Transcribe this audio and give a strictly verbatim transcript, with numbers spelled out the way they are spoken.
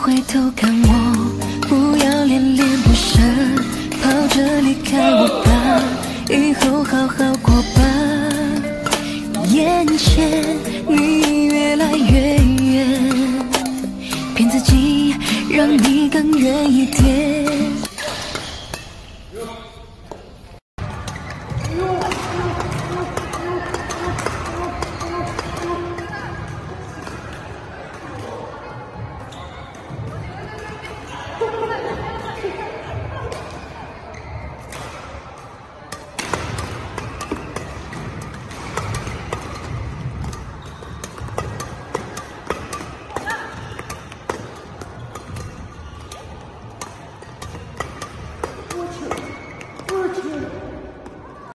回头看我，不要恋恋不舍，跑着离开我吧，以后好好过吧。眼前